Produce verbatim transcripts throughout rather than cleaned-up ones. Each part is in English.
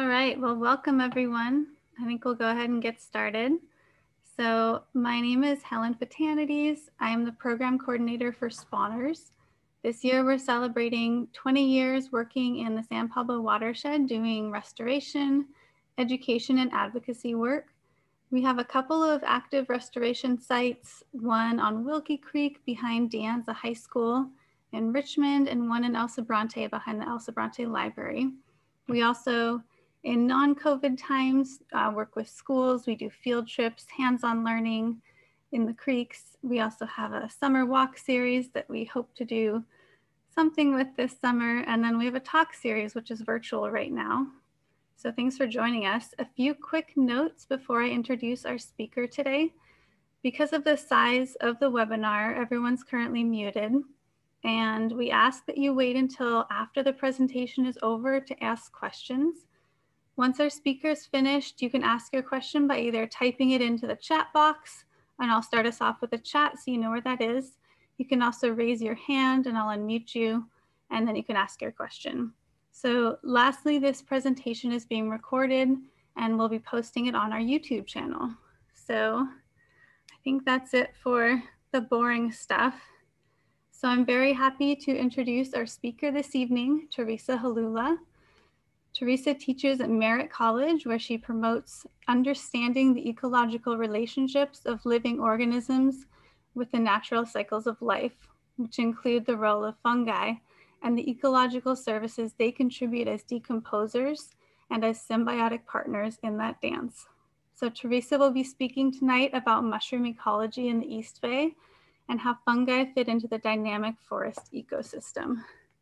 right, well, welcome everyone. I think we'll go ahead and get started. So my name is Helen Fatanides. I am the program coordinator for Spawners. This year we're celebrating twenty years working in the San Pablo watershed doing restoration, education, and advocacy work. We have a couple of active restoration sites, one on Wilkie Creek behind De Anza High School in Richmond, and one in El Sobrante behind the El Sobrante Library. We also, in non-COVID times, uh, work with schools. We do field trips, hands-on learning in the creeks. We also have a summer walk series that we hope to do something with this summer. And then we have a talk series, which is virtual right now. So thanks for joining us. A few quick notes before I introduce our speaker today. Because of the size of the webinar, everyone's currently muted. And we ask that you wait until after the presentation is over to ask questions. Once our speaker is finished, you can ask your question by either typing it into the chat box, and I'll start us off with a chat so you know where that is. You can also raise your hand and I'll unmute you, and then you can ask your question. So lastly, this presentation is being recorded and we'll be posting it on our YouTube channel. So I think that's it for the boring stuff. So I'm very happy to introduce our speaker this evening, Theresa Halula. Theresa teaches at Merritt College, where she promotes understanding the ecological relationships of living organisms with the natural cycles of life, which include the role of fungi and the ecological services they contribute as decomposers and as symbiotic partners in that dance. So Theresa will be speaking tonight about mushroom ecology in the East Bay and how fungi fit into the dynamic forest ecosystem.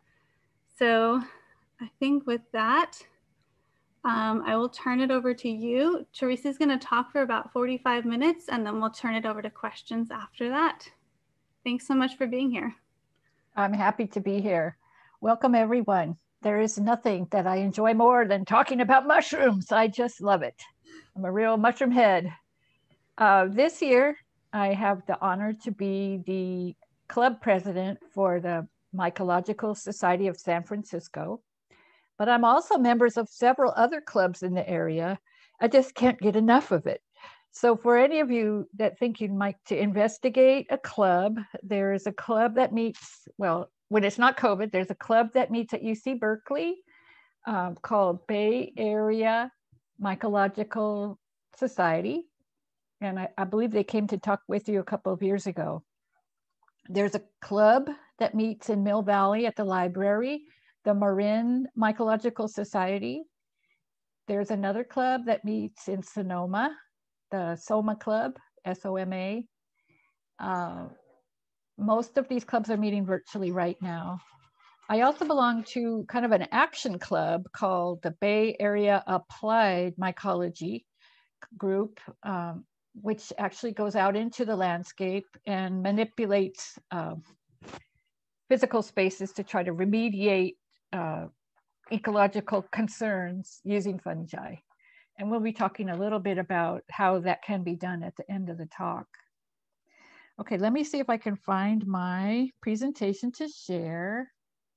So I think with that, um, I will turn it over to you. Theresa is going to talk for about forty-five minutes, and then we'll turn it over to questions after that. Thanks so much for being here. I'm happy to be here. Welcome, everyone. There is nothing that I enjoy more than talking about mushrooms. I just love it. I'm a real mushroom head. Uh, this year, I have the honor to be the club president for the Mycological Society of San Francisco, but I'm also members of several other clubs in the area. I just can't get enough of it. So for any of you that think you'd like to investigate a club, there is a club that meets, well, when it's not COVID, there's a club that meets at U C Berkeley um, called Bay Area Mycological Society. And I, I believe they came to talk with you a couple of years ago. There's a club that meets in Mill Valley at the library, the Marin Mycological Society. There's another club that meets in Sonoma, the Soma Club, S O M A. Uh, most of these clubs are meeting virtually right now. I also belong to kind of an action club called the Bay Area Applied Mycology group, um, which actually goes out into the landscape and manipulates uh, physical spaces to try to remediate uh, ecological concerns using fungi. And we'll be talking a little bit about how that can be done at the end of the talk. Okay, let me see if I can find my presentation to share.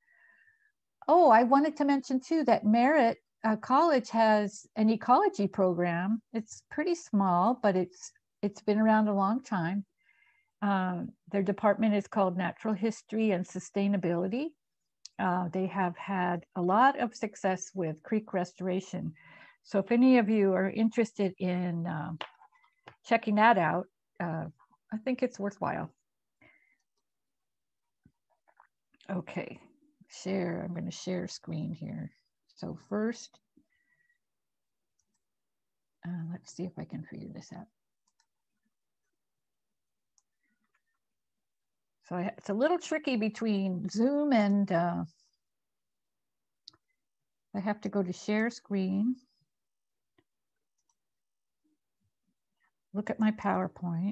Oh, I wanted to mention too that Merritt uh, College has an ecology program. It's pretty small, but it's it's been around a long time. Um, their department is called Natural History and Sustainability. Uh, they have had a lot of success with creek restoration. So if any of you are interested in uh, checking that out, uh, I think it's worthwhile. Okay, share, I'm gonna share screen here. So first, uh, let's see if I can figure this out. So I, it's a little tricky between Zoom and uh, I have to go to share screen. Look at my PowerPoint.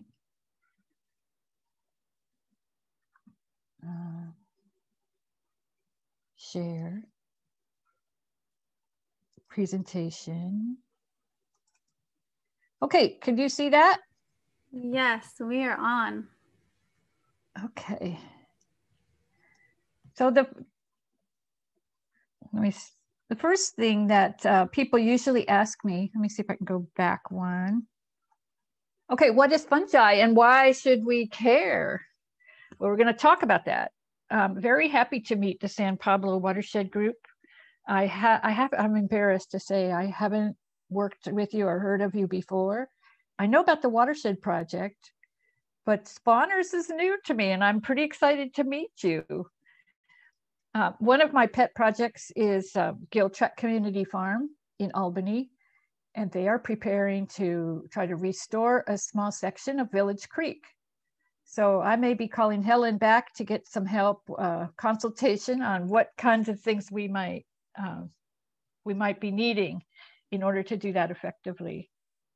Uh, share. Presentation. Okay, can you see that? Yes, we are on. Okay. So the, let me The first thing that uh, people usually ask me, let me see if I can go back one. Okay, what is fungi and why should we care? Well, we're going to talk about that. I'm very happy to meet the San Pablo Watershed Group. I, ha I have, I'm embarrassed to say I haven't worked with you or heard of you before. I know about the Watershed Project, but Spawners is new to me and I'm pretty excited to meet you. Uh, one of my pet projects is uh, Giltrap Community Farm in Albany, and they are preparing to try to restore a small section of Village Creek. So I may be calling Helen back to get some help, uh, consultation on what kinds of things we might uh, we might be needing in order to do that effectively.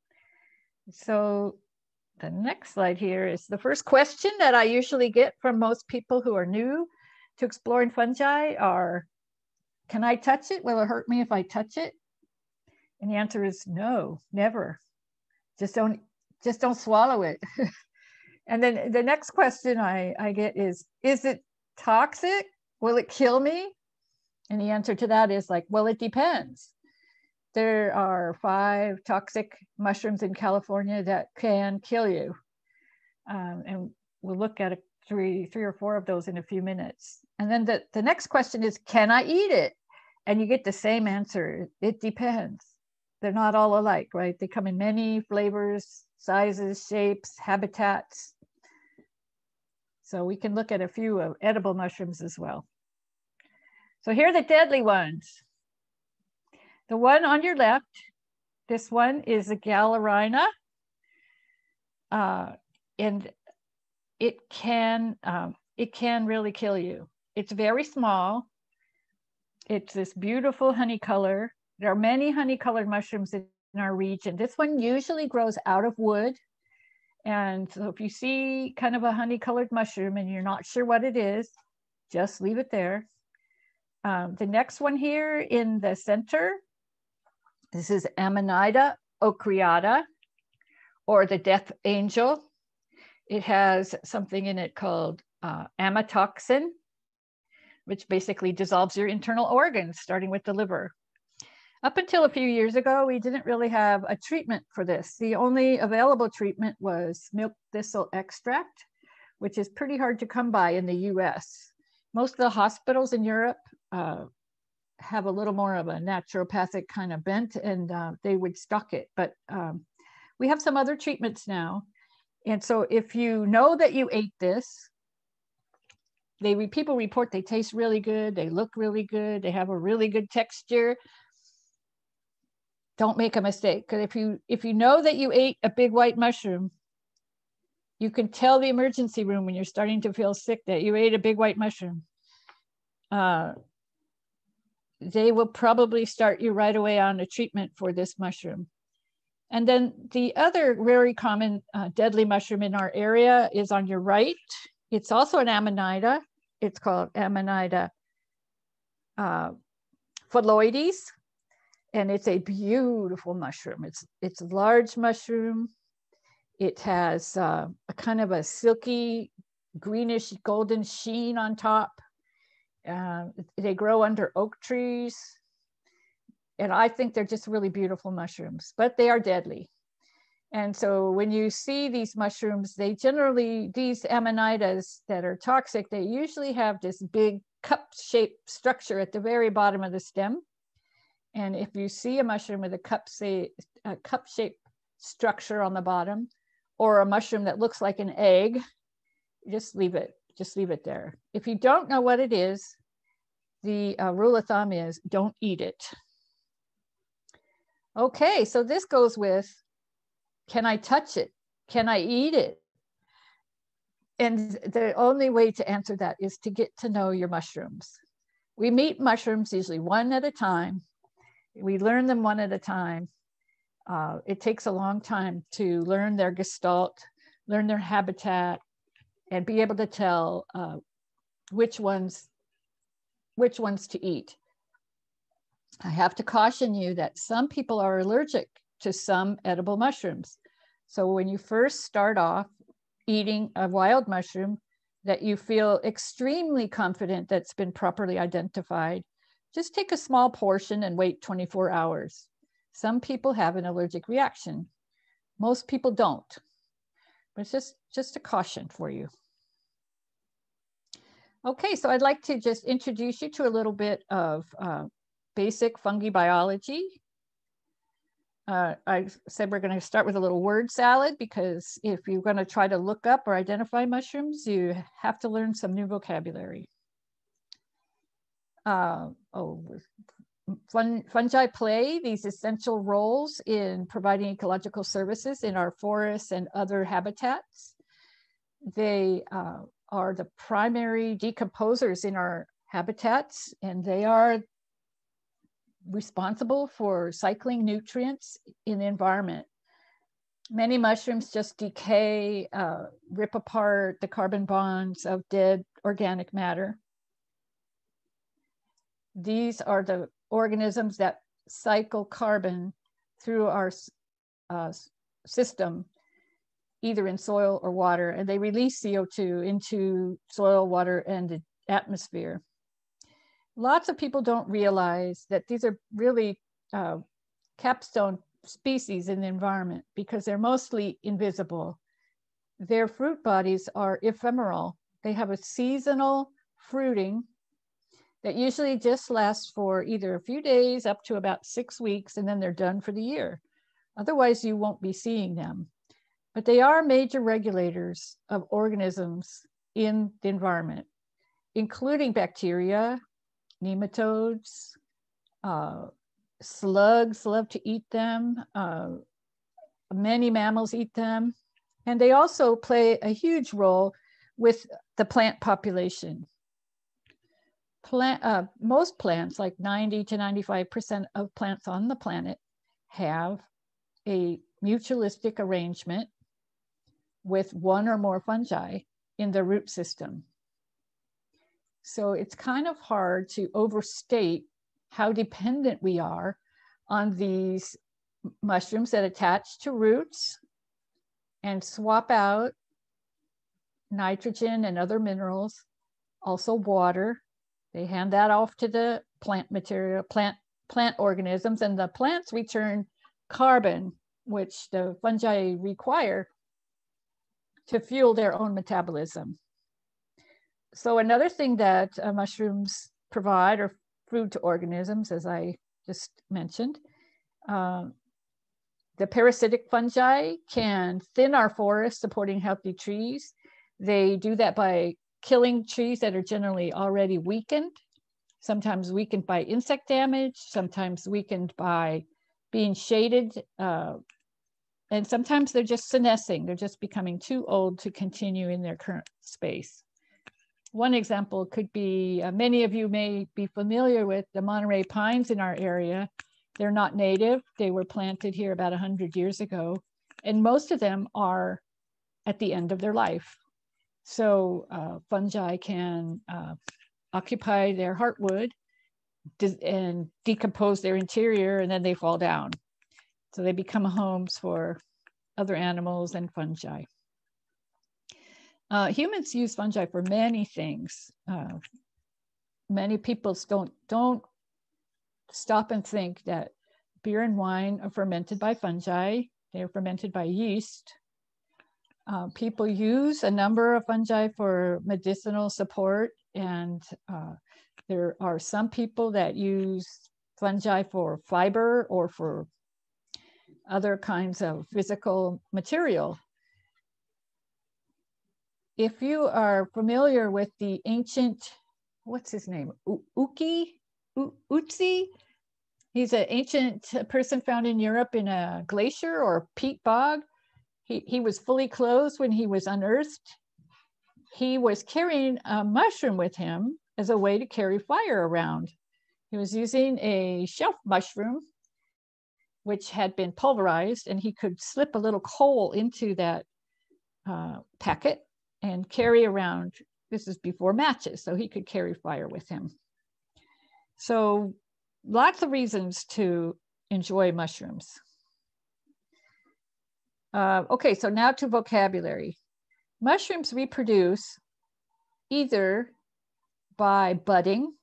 So the next slide here is the first question that I usually get from most people who are new to exploring fungi are, can I touch it? Will it hurt me if I touch it? And the answer is no, never. Just don't, just don't swallow it. And then the next question I, I get is, is it toxic? Will it kill me? And the answer to that is like, well, it depends. There are five toxic mushrooms in California that can kill you. Um, and we'll look at a, three, three or four of those in a few minutes. And then the, the next question is, can I eat it? And you get the same answer. It depends. They're not all alike, right? They come in many flavors, sizes, shapes, habitats. So we can look at a few of edible mushrooms as well. So here are the deadly ones. The one on your left, this one is a Galerina. Uh, and it can, um, it can really kill you. It's very small. It's this beautiful honey color. There are many honey colored mushrooms in our region. This one usually grows out of wood. And so if you see kind of a honey colored mushroom and you're not sure what it is, just leave it there. Um, the next one here in the center, this is Amanita ocreata, or the death angel. It has something in it called uh, amatoxin, which basically dissolves your internal organs, starting with the liver. Up until a few years ago, we didn't really have a treatment for this. The only available treatment was milk thistle extract, which is pretty hard to come by in the U S. Most of the hospitals in Europe uh, have a little more of a naturopathic kind of bent, and uh, they would stock it. But um, we have some other treatments now. And so if you know that you ate this, they people report they taste really good, they look really good, they have a really good texture. Don't make a mistake, because if you if you know that you ate a big white mushroom, you can tell the emergency room when you're starting to feel sick that you ate a big white mushroom. Uh, they will probably start you right away on a treatment for this mushroom. And then the other very common uh, deadly mushroom in our area is on your right. It's also an Amanita. It's called Amanita uh, phalloides, and it's a beautiful mushroom. It's it's a large mushroom. It has uh, a kind of a silky, greenish, golden sheen on top. Uh, they grow under oak trees. And I think they're just really beautiful mushrooms, but they are deadly. And so when you see these mushrooms, they generally, these amanitas that are toxic, they usually have this big cup-shaped structure at the very bottom of the stem. And if you see a mushroom with a cup say, a cup-shaped structure on the bottom, or a mushroom that looks like an egg, just leave it, just leave it there. If you don't know what it is, the uh, rule of thumb is don't eat it. Okay, so this goes with, can I touch it? Can I eat it? And the only way to answer that is to get to know your mushrooms. We meet mushrooms usually one at a time. We learn them one at a time. Uh, it takes a long time to learn their gestalt, learn their habitat, and be able to tell uh, which ones, which ones to eat. I have to caution you that some people are allergic to some edible mushrooms. So when you first start off eating a wild mushroom that you feel extremely confident that's been properly identified, just take a small portion and wait twenty-four hours. Some people have an allergic reaction. Most people don't, but it's just, just a caution for you. Okay, so I'd like to just introduce you to a little bit of uh, basic fungi biology. Uh, I said we're going to start with a little word salad, because if you're going to try to look up or identify mushrooms, you have to learn some new vocabulary. Uh, oh, fun, fungi play these essential roles in providing ecological services in our forests and other habitats. They uh, are the primary decomposers in our habitats, and they are responsible for cycling nutrients in the environment. Many mushrooms just decay, uh, rip apart the carbon bonds of dead organic matter. These are the organisms that cycle carbon through our uh, system, either in soil or water, and they release C O two into soil, water, and the atmosphere. Lots of people don't realize that these are really uh, capstone species in the environment, because they're mostly invisible. Their fruit bodies are ephemeral. They have a seasonal fruiting that usually just lasts for either a few days up to about six weeks, and then they're done for the year. Otherwise, you won't be seeing them. But they are major regulators of organisms in the environment, including bacteria, nematodes, uh, slugs love to eat them. Uh, many mammals eat them. And they also play a huge role with the plant population. Plant, uh, most plants, like ninety to ninety-five percent of plants on the planet, have a mutualistic arrangement with one or more fungi in the root system. So it's kind of hard to overstate how dependent we are on these mushrooms that attach to roots and swap out nitrogen and other minerals, also water. They hand that off to the plant material, plant, plant organisms, and the plants return carbon, which the fungi require to fuel their own metabolism. So another thing that uh, mushrooms provide are food to organisms, as I just mentioned. Um, the parasitic fungi can thin our forests, supporting healthy trees. They do that by killing trees that are generally already weakened, sometimes weakened by insect damage, sometimes weakened by being shaded, uh, and sometimes they're just senescing. They're just becoming too old to continue in their current space. One example could be, uh, many of you may be familiar with the Monterey pines in our area. They're not native. They were planted here about one hundred years ago, and most of them are at the end of their life. So uh, fungi can uh, occupy their heartwood and decompose their interior, and then they fall down. So they become homes for other animals and fungi. Uh, humans use fungi for many things. Uh, many people don't, don't stop and think that beer and wine are fermented by fungi. They're fermented by yeast. Uh, people use a number of fungi for medicinal support, and uh, there are some people that use fungi for fiber or for other kinds of physical material. If you are familiar with the ancient, what's his name? Uki? Utsi? He's an ancient person found in Europe in a glacier or peat bog. He, he was fully clothed when he was unearthed. He was carrying a mushroom with him as a way to carry fire around. He was using a shelf mushroom, which had been pulverized, and he could slip a little coal into that uh, packet and carry around. This is before matches, so he could carry fire with him. So lots of reasons to enjoy mushrooms. Uh, okay, so now to vocabulary. Mushrooms reproduce either by budding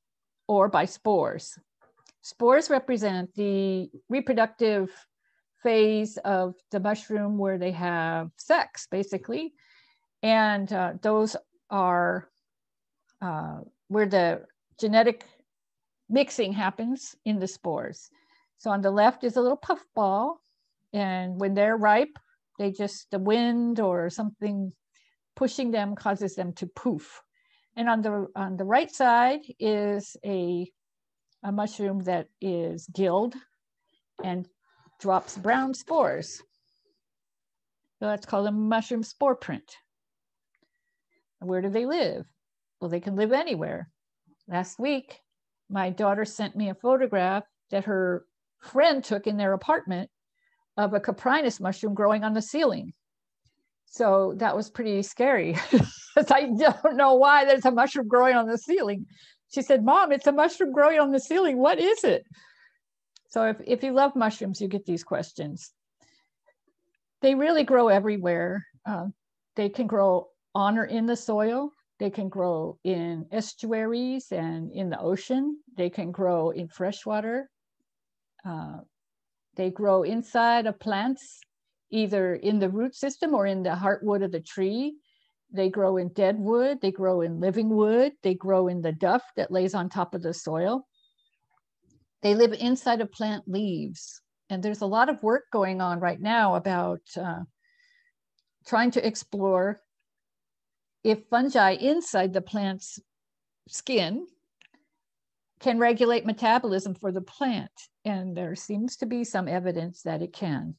or by spores. Spores represent the reproductive phase of the mushroom where they have sex, basically. And uh, those are uh, where the genetic mixing happens in the spores. So on the left is a little puffball. And when they're ripe, they just, the wind or something pushing them causes them to poof. And on the, on the right side is a, a mushroom that is gilled and drops brown spores. So that's called a mushroom spore print. Where do they live? Well, they can live anywhere. Last week, my daughter sent me a photograph that her friend took in their apartment of a coprinus mushroom growing on the ceiling. So that was pretty scary. I don't know why there's a mushroom growing on the ceiling. She said, Mom, it's a mushroom growing on the ceiling. What is it? So if, if you love mushrooms, you get these questions. They really grow everywhere. Uh, they can grow on or in the soil. They can grow in estuaries and in the ocean. They can grow in freshwater. Uh, they grow inside of plants, either in the root system or in the heartwood of the tree. They grow in dead wood. They grow in living wood. They grow in the duff that lays on top of the soil. They live inside of plant leaves. And there's a lot of work going on right now about uh, trying to explore if fungi inside the plant's skin can regulate metabolism for the plant. And there seems to be some evidence that it can.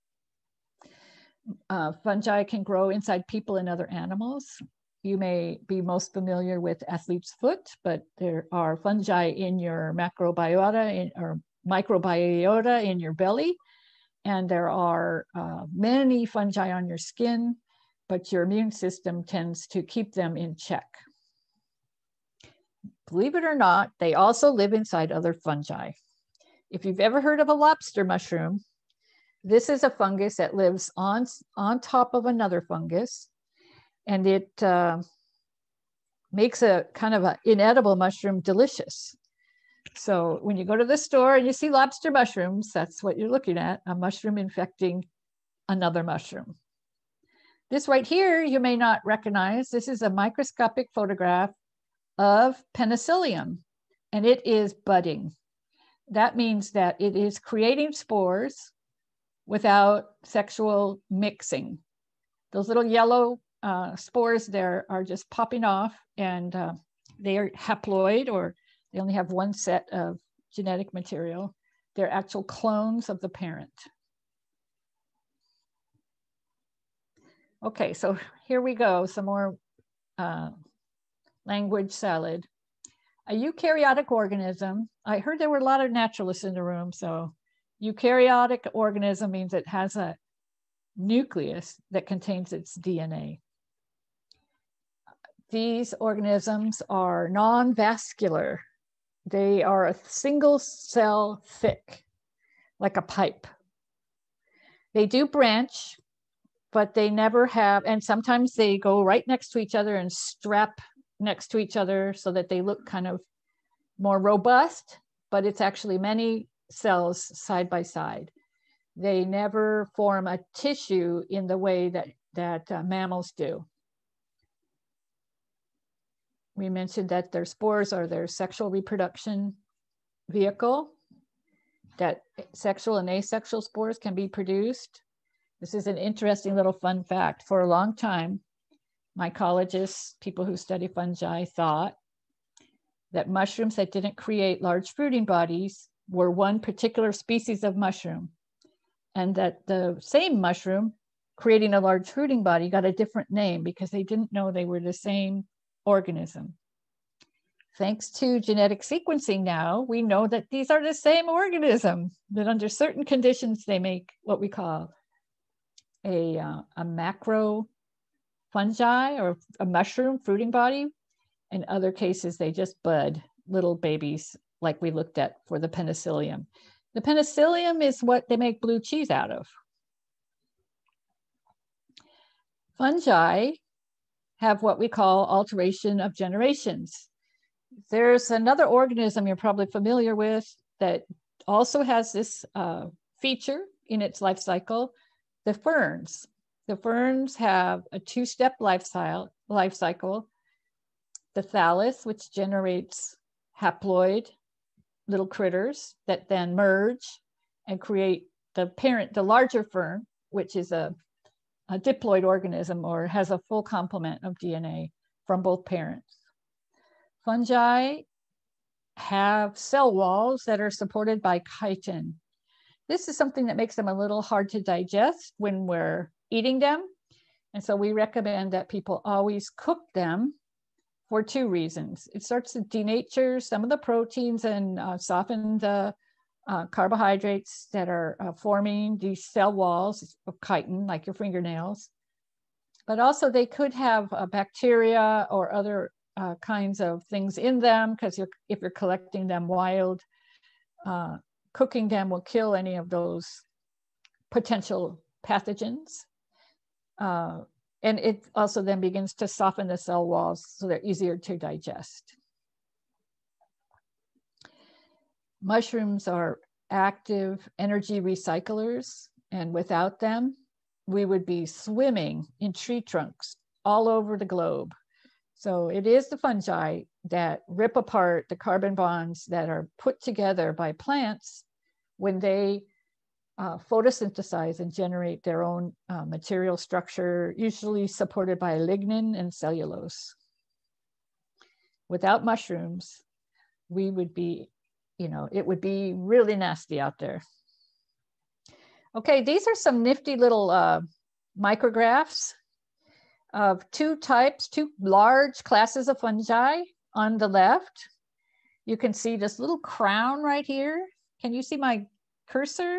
Uh, fungi can grow inside people and other animals. You may be most familiar with athlete's foot, but there are fungi in your macrobiota in, or microbiota in your belly. And there are uh, many fungi on your skin, but your immune system tends to keep them in check. Believe it or not, they also live inside other fungi. If you've ever heard of a lobster mushroom, this is a fungus that lives on, on top of another fungus, and it uh, makes a kind of an inedible mushroom delicious. So when you go to the store and you see lobster mushrooms, that's what you're looking at, a mushroom infecting another mushroom. This right here, you may not recognize. This is a microscopic photograph of penicillium, and it is budding. That means that it is creating spores without sexual mixing. Those little yellow uh, spores there are just popping off, and uh, they are haploid, or they only have one set of genetic material. They're actual clones of the parent. Okay, so here we go, some more uh, language salad. A eukaryotic organism, I heard there were a lot of naturalists in the room, so eukaryotic organism means it has a nucleus that contains its D N A. These organisms are non-vascular. They are a single cell thick, like a pipe. They do branch, but they never have, and sometimes they go right next to each other and strap next to each other so that they look kind of more robust, but it's actually many cells side by side. They never form a tissue in the way that, that uh, mammals do. We mentioned that their spores are their sexual reproduction vehicle, that sexual and asexual spores can be produced. This is an interesting little fun fact. For a long time, mycologists, people who study fungi, thought that mushrooms that didn't create large fruiting bodies were one particular species of mushroom, and that the same mushroom creating a large fruiting body got a different name because they didn't know they were the same organism. Thanks to genetic sequencing now, we know that these are the same organism, that under certain conditions, they make what we call a, uh, a macro fungi or a mushroom fruiting body. In other cases, they just bud little babies like we looked at for the penicillium. The penicillium is what they make blue cheese out of. Fungi have what we call alteration of generations. There's another organism you're probably familiar with that also has this uh, feature in its life cycle, the ferns. The ferns have a two-step life, life cycle. The thallus, which generates haploid little critters that then merge and create the parent, the larger fern, which is a, a diploid organism or has a full complement of D N A from both parents. Fungi have cell walls that are supported by chitin. This is something that makes them a little hard to digest when we're eating them. And so we recommend that people always cook them for two reasons. It starts to denature some of the proteins and uh, soften the uh, carbohydrates that are uh, forming these cell walls of chitin, like your fingernails. But also they could have uh, bacteria or other uh, kinds of things in them, because you're, if you're collecting them wild, uh, cooking them will kill any of those potential pathogens. Uh, and it also then begins to soften the cell walls so they're easier to digest. Mushrooms are active energy recyclers, and without them, we would be swimming in tree trunks all over the globe. So it is the fungi that rip apart the carbon bonds that are put together by plants when they uh, photosynthesize and generate their own uh, material structure, usually supported by lignin and cellulose. Without mushrooms, we would be, you know, it would be really nasty out there. Okay, these are some nifty little uh, micrographs of two types, two large classes of fungi. On the left, you can see this little crown right here. Can you see my cursor?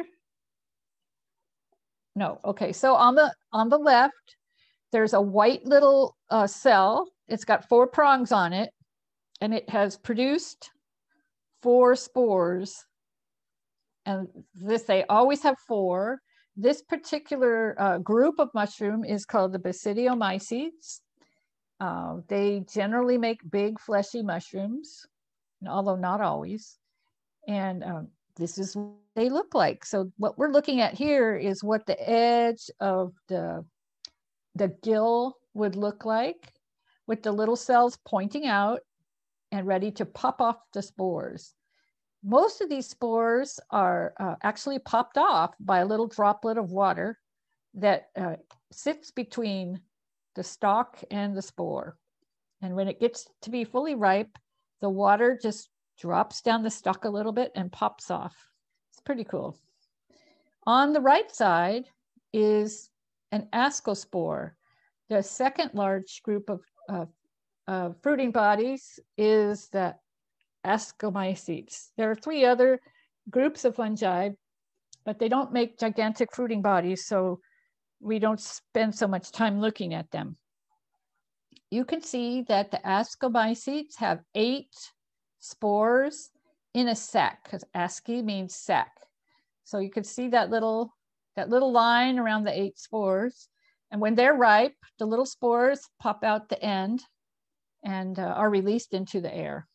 No, okay, so on the, on the left, there's a white little uh, cell. It's got four prongs on it, and it has produced four spores. And this, they always have four. This particular uh, group of mushroom is called the basidiomycetes. Uh, they generally make big fleshy mushrooms, although not always. And um, this is what they look like. So what we're looking at here is what the edge of the, the gill would look like, with the little cells pointing out and ready to pop off the spores. Most of these spores are uh, actually popped off by a little droplet of water that uh, sits between the stalk and the spore. And when it gets to be fully ripe, the water just drops down the stalk a little bit and pops off. It's pretty cool. On the right side is an ascospore. The second large group of uh, uh, fruiting bodies is the ascomycetes. There are three other groups of fungi, but they don't make gigantic fruiting bodies, so we don't spend so much time looking at them. You can see that the ascomycetes have eight spores in a sac, because asci means sac. So you can see that little, that little line around the eight spores. And when they're ripe, the little spores pop out the end and uh, are released into the air.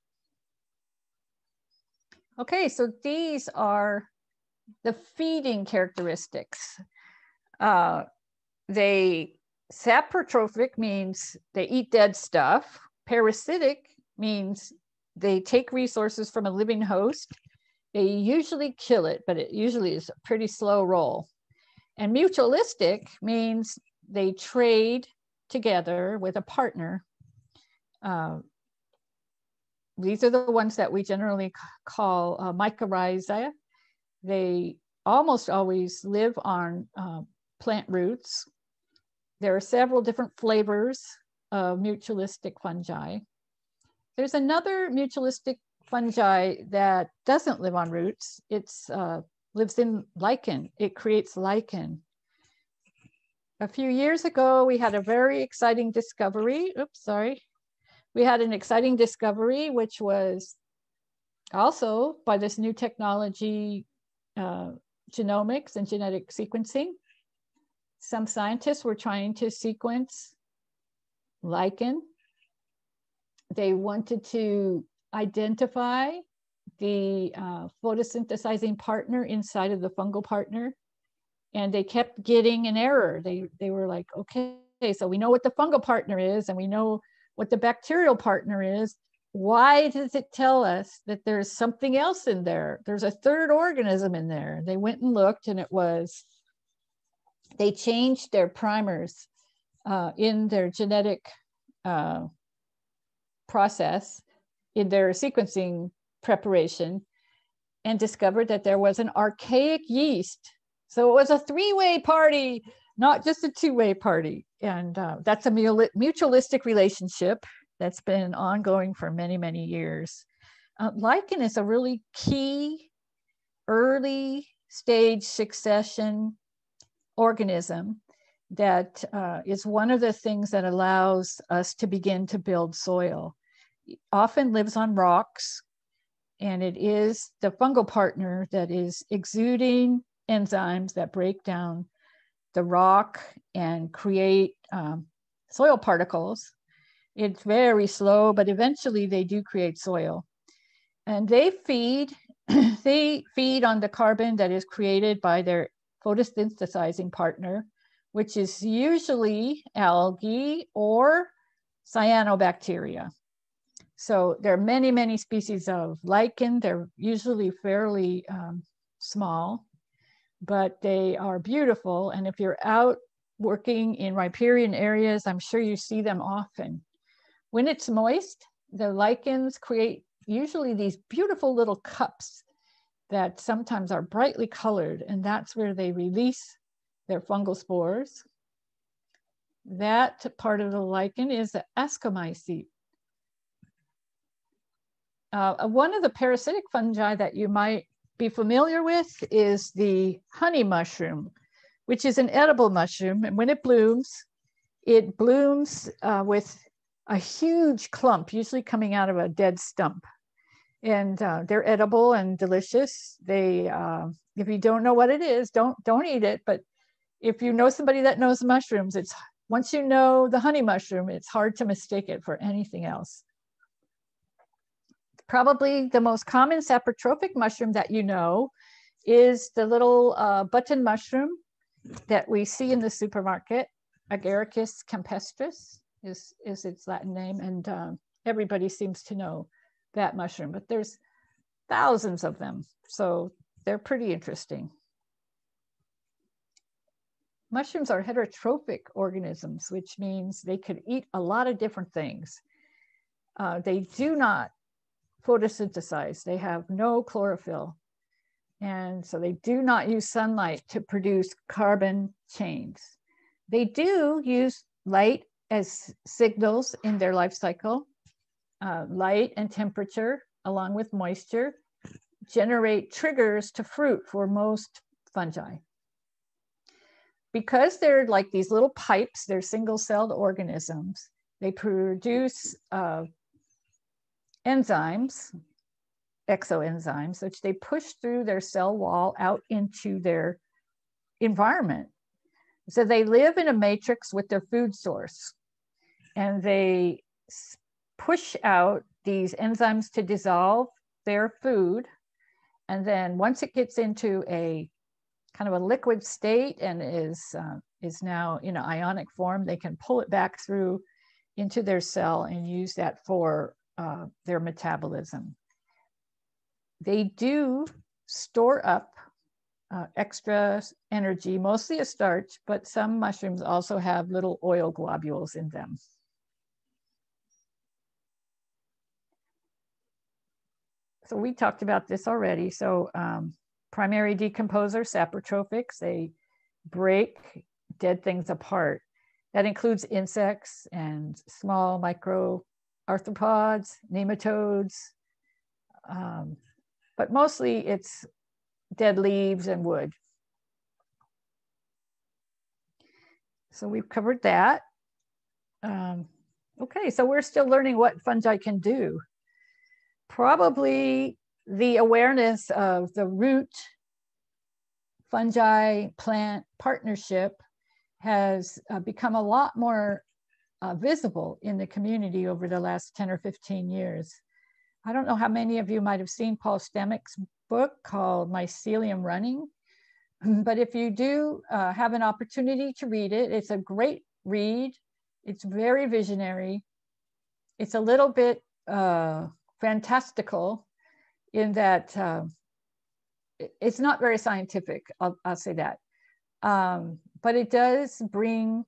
Okay, so these are the feeding characteristics. Uh, they, saprotrophic means they eat dead stuff. Parasitic means they take resources from a living host. They usually kill it, but it usually is a pretty slow roll. And mutualistic means they trade together with a partner. Uh, these are the ones that we generally call uh, mycorrhizae. They almost always live on uh, plant roots. There are several different flavors of mutualistic fungi. There's another mutualistic fungi that doesn't live on roots. It uh, lives in lichen. It creates lichen. A few years ago, we had a very exciting discovery. Oops, sorry. We had an exciting discovery, which was also by this new technology, uh, genomics and genetic sequencing. Some scientists were trying to sequence lichen they wanted to identify the uh, photosynthesizing partner inside of the fungal partner. And they kept getting an error. They, they were like, okay, so we know what the fungal partner is and we know what the bacterial partner is. Why does it tell us that there's something else in there? There's a third organism in there. They went and looked, and it was, they changed their primers uh, in their genetic uh, process, in their sequencing preparation, and discovered that there was an archaic yeast. So it was a three-way party, not just a two-way party. And uh, that's a mutualistic relationship that's been ongoing for many, many years. Uh, lichen is a really key early stage succession organism that uh, is one of the things that allows us to begin to build soil. It often lives on rocks, and it is the fungal partner that is exuding enzymes that break down the rock and create um, soil particles. It's very slow, but eventually they do create soil. And they feed, they feed on the carbon that is created by their photosynthesizing partner, which is usually algae or cyanobacteria. So there are many, many species of lichen. They're usually fairly um, small, but they are beautiful. And if you're out working in riparian areas, I'm sure you see them often. When it's moist, the lichens create usually these beautiful little cups that sometimes are brightly colored, and that's where they release their fungal spores. That part of the lichen is the ascomycete. Uh, one of the parasitic fungi that you might be familiar with is the honey mushroom, which is an edible mushroom. And when it blooms, it blooms uh, with a huge clump, usually coming out of a dead stump. And uh, they're edible and delicious. They, uh, if you don't know what it is, don't don't eat it. But if you know somebody that knows mushrooms, it's once you know the honey mushroom, it's hard to mistake it for anything else. Probably the most common saprotrophic mushroom that you know is the little uh, button mushroom that we see in the supermarket. Agaricus campestris is, is its Latin name, and um, everybody seems to know that mushroom, but there's thousands of them, so they're pretty interesting. Mushrooms are heterotrophic organisms, which means they could eat a lot of different things. Uh, they do not photosynthesize. They have no chlorophyll. And so they do not use sunlight to produce carbon chains. They do use light as signals in their life cycle. Uh, light and temperature, along with moisture, generate triggers to fruit for most fungi. Because they're like these little pipes, they're single-celled organisms, they produce uh, enzymes, exoenzymes, which they push through their cell wall out into their environment. So they live in a matrix with their food source, and they push out these enzymes to dissolve their food. And then once it gets into a kind of a liquid state and is, uh, is now in an ionic form, they can pull it back through into their cell and use that for uh, their metabolism. They do store up uh, extra energy, mostly a starch, but some mushrooms also have little oil globules in them. So we talked about this already. So um, primary decomposer, saprotrophics, they break dead things apart. That includes insects and small micro arthropods, nematodes, um, but mostly it's dead leaves and wood. So we've covered that. Um, okay, so we're still learning what fungi can do. Probably the awareness of the root fungi plant partnership has uh, become a lot more uh, visible in the community over the last ten or fifteen years. I don't know how many of you might have seen Paul Stemmick's book called Mycelium Running, but if you do uh, have an opportunity to read it, it's a great read. It's very visionary. It's a little bit uh, fantastical in that uh, it's not very scientific, I'll, I'll say that. Um, but it does bring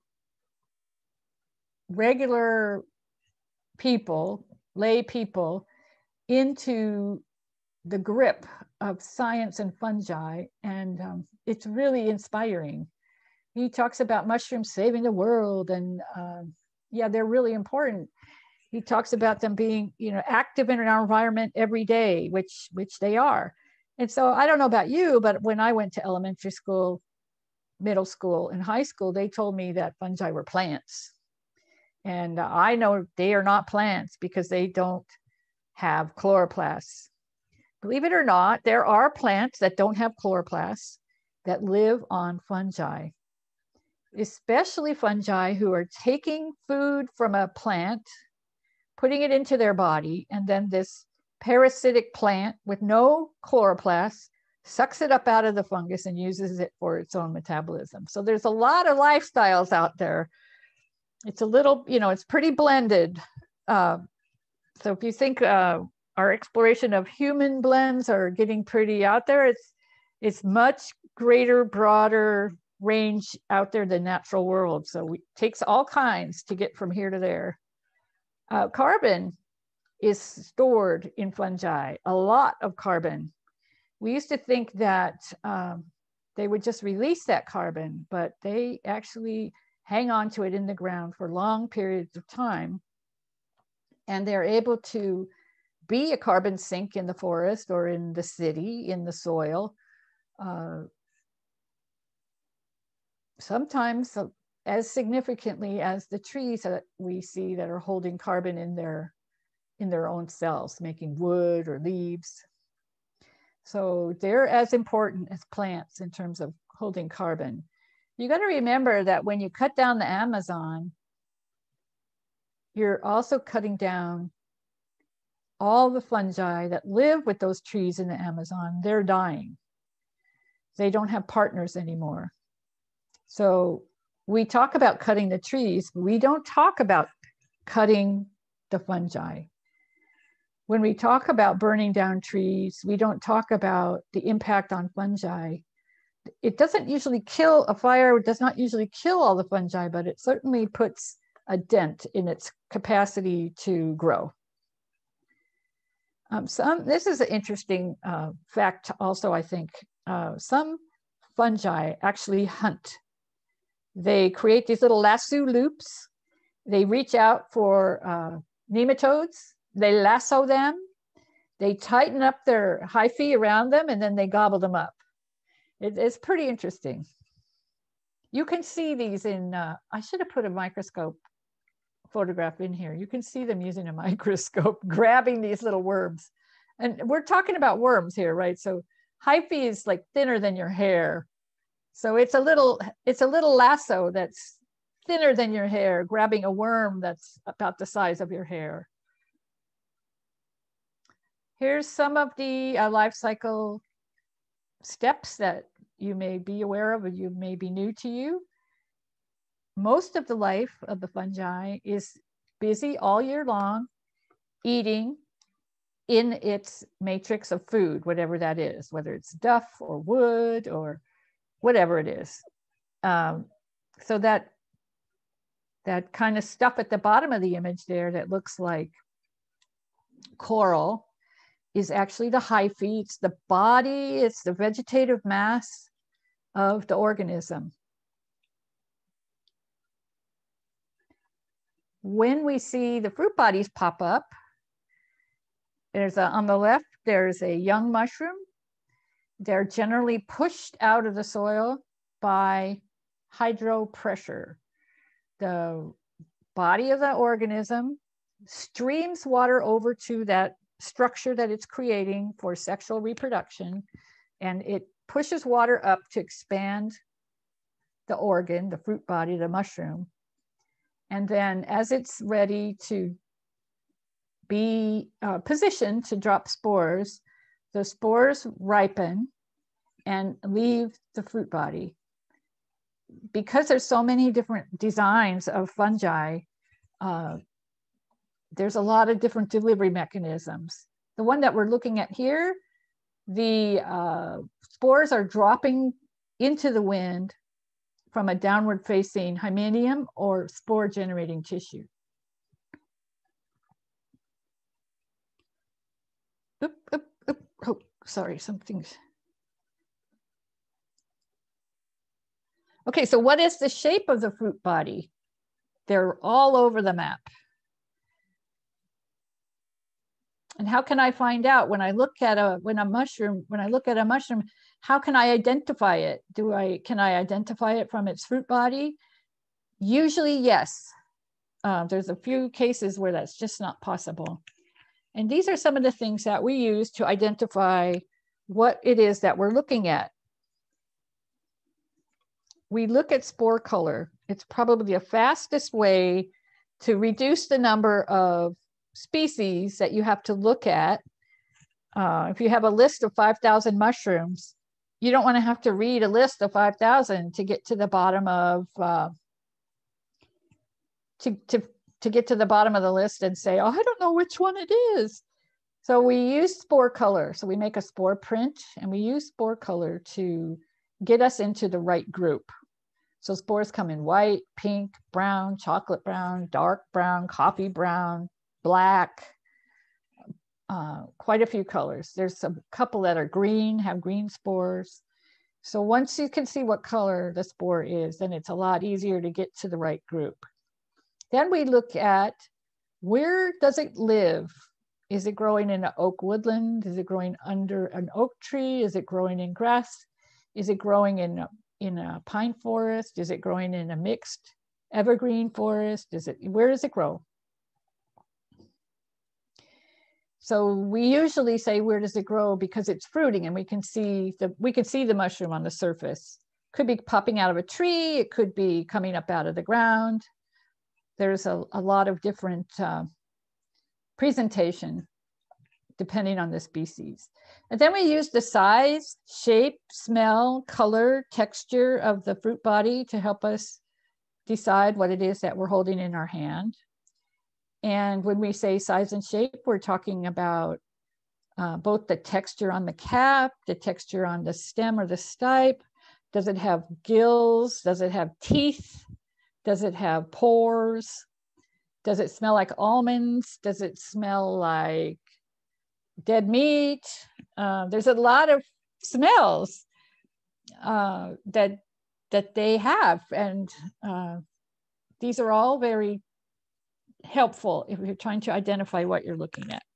regular people, lay people, into the grip of science and fungi, and um, it's really inspiring. He talks about mushrooms saving the world, and um, yeah, they're really important. He talks about them being, you know, active in our environment every day, which which they are. And so I don't know about you, but when I went to elementary school, middle school, and high school, they told me that fungi were plants. And I know they are not plants because they don't have chloroplasts. Believe it or not, there are plants that don't have chloroplasts that live on fungi, especially fungi who are taking food from a plant, putting it into their body, and then this parasitic plant with no chloroplasts sucks it up out of the fungus and uses it for its own metabolism. So there's a lot of lifestyles out there. It's a little, you know, it's pretty blended. Uh, so if you think uh, our exploration of human blends are getting pretty out there, it's it's much greater, broader range out there than natural world. So it takes all kinds to get from here to there. Uh, carbon is stored in fungi, a lot of carbon. We used to think that um, they would just release that carbon, but they actually hang on to it in the ground for long periods of time. And they're able to be a carbon sink in the forest or in the city, in the soil. Uh, sometimes as significantly as the trees that we see that are holding carbon in their, in their own cells, making wood or leaves. So they're as important as plants in terms of holding carbon. You got to remember that when you cut down the Amazon, you're also cutting down all the fungi that live with those trees in the Amazon. They're dying. They don't have partners anymore. So we talk about cutting the trees, but we don't talk about cutting the fungi. When we talk about burning down trees, we don't talk about the impact on fungi. It doesn't usually kill, a fire does not usually kill all the fungi, but it certainly puts a dent in its capacity to grow. Um, some, this is an interesting uh, fact also, I think. Uh, some fungi actually hunt. They create these little lasso loops. They reach out for uh, nematodes. They lasso them. They tighten up their hyphae around them, and then they gobble them up. It, it's pretty interesting. You can see these in, uh, I should have put a microscope photograph in here. You can see them using a microscope, grabbing these little worms. And we're talking about worms here, right? So hyphae is like thinner than your hair. So it's a little, it's a little lasso that's thinner than your hair, grabbing a worm that's about the size of your hair. Here's some of the uh, life cycle steps that you may be aware of or you may be new to you. Most of the life of the fungi is busy all year long, eating in its matrix of food, whatever that is, whether it's duff or wood or whatever it is. Um, so that, that kind of stuff at the bottom of the image there that looks like coral is actually the hyphae. It's the body, it's the vegetative mass of the organism. When we see the fruit bodies pop up, there's a, on the left, there's a young mushroom. They're generally pushed out of the soil by hydropressure. The body of the organism streams water over to that structure that it's creating for sexual reproduction, and it pushes water up to expand the organ, the fruit body, the mushroom. And then as it's ready to be uh, positioned to drop spores, the spores ripen and leave the fruit body. Because there's so many different designs of fungi, uh, there's a lot of different delivery mechanisms. The one that we're looking at here, the uh, spores are dropping into the wind from a downward facing hymeneum or spore generating tissue. Oop, oop, oop. Oh, sorry, something's. Okay, so what is the shape of the fruit body? They're all over the map. And how can I find out when I look at a when a mushroom, when I look at a mushroom, how can I identify it? Do I can I identify it from its fruit body? Usually, yes. Uh, there's a few cases where that's just not possible. And these are some of the things that we use to identify what it is that we're looking at. We look at spore color. It's probably the fastest way to reduce the number of species that you have to look at. Uh, if you have a list of five thousand mushrooms, you don't want to have to read a list of five thousand to get to the bottom of uh, to, to, to get to the bottom of the list and say, oh, I don't know which one it is. So we use spore color. So we make a spore print and we use spore color to get us into the right group. So spores come in white, pink, brown, chocolate brown, dark brown, coffee brown, black, uh, quite a few colors. There's a couple that are green, have green spores. So once you can see what color the spore is, then it's a lot easier to get to the right group. Then we look at where does it live? Is it growing in an oak woodland? Is it growing under an oak tree? Is it growing in grass? Is it growing in a, in a pine forest? Is it growing in a mixed evergreen forest? Is it, where does it grow? So we usually say, where does it grow? Because it's fruiting and we can see the, we can see the mushroom on the surface. Could be popping out of a tree. It could be coming up out of the ground. There's a, a lot of different uh, presentation depending on the species. And then we use the size, shape, smell, color, texture of the fruit body to help us decide what it is that we're holding in our hand. And when we say size and shape, we're talking about uh, both the texture on the cap, the texture on the stem or the stipe. Does it have gills? Does it have teeth? Does it have pores? Does it smell like almonds? Does it smell like dead meat? Uh, there's a lot of smells uh, that, that they have. And uh, these are all very helpful if you're trying to identify what you're looking at.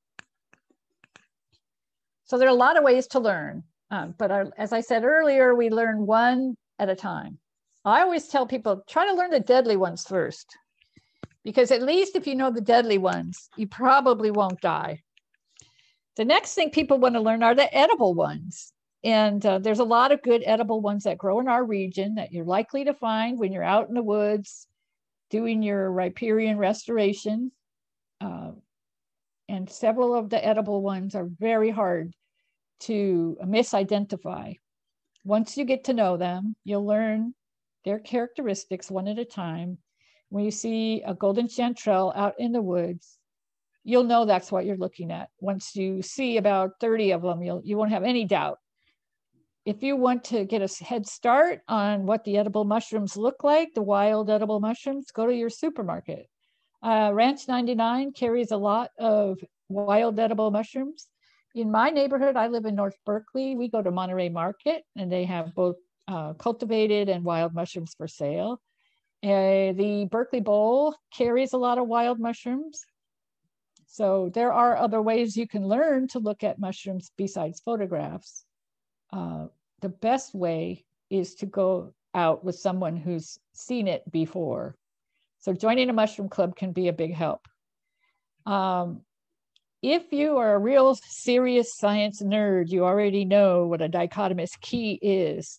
So there are a lot of ways to learn. Um, but our, as I said earlier, we learn one at a time. I always tell people, try to learn the deadly ones first, because at least if you know the deadly ones, you probably won't die. The next thing people want to learn are the edible ones. And uh, there's a lot of good edible ones that grow in our region that you're likely to find when you're out in the woods doing your riparian restoration. Uh, and several of the edible ones are very hard to misidentify. Once you get to know them, you'll learn their characteristics one at a time. When you see a golden chanterelle out in the woods, you'll know that's what you're looking at. Once you see about thirty of them, you'll, you won't have any doubt. If you want to get a head start on what the edible mushrooms look like, the wild edible mushrooms, go to your supermarket. Uh, Ranch ninety-nine carries a lot of wild edible mushrooms. In my neighborhood, I live in North Berkeley. We go to Monterey Market and they have both uh, cultivated and wild mushrooms for sale. Uh, the Berkeley Bowl carries a lot of wild mushrooms. So there are other ways you can learn to look at mushrooms besides photographs. Uh, the best way is to go out with someone who's seen it before. So joining a mushroom club can be a big help. Um, if you are a real serious science nerd, you already know what a dichotomous key is.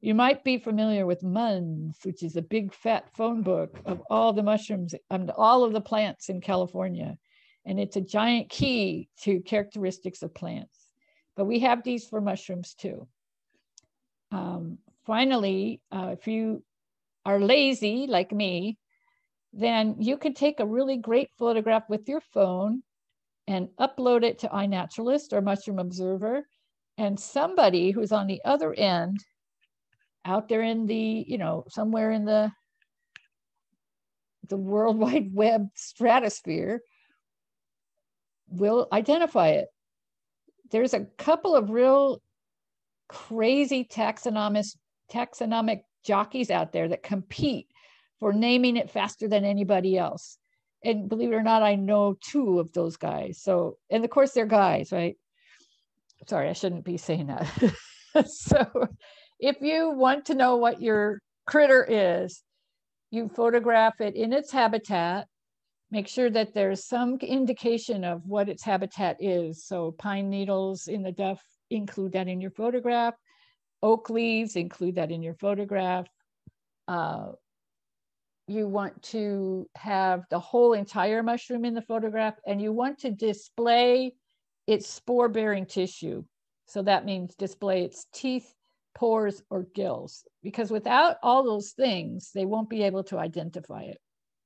You might be familiar with M U N S, which is a big fat phone book of all the mushrooms and all of the plants in California. And it's a giant key to characteristics of plants. But we have these for mushrooms too. Um, finally, uh, if you are lazy like me, then you can take a really great photograph with your phone and upload it to iNaturalist or Mushroom Observer. And somebody who's on the other end, out there in the, you know, somewhere in the, the World Wide Web stratosphere, will identify it. There's a couple of real crazy taxonomist, taxonomic jockeys out there that compete for naming it faster than anybody else. And believe it or not, I know two of those guys. So, and of course they're guys, right? Sorry, I shouldn't be saying that. So if you want to know what your critter is, you photograph it in its habitat. Make sure that there's some indication of what its habitat is. So pine needles in the duff, include that in your photograph. Oak leaves, include that in your photograph. Uh, you want to have the whole entire mushroom in the photograph, and you want to display its spore-bearing tissue. So that means display its teeth, pores, or gills, because without all those things, they won't be able to identify it.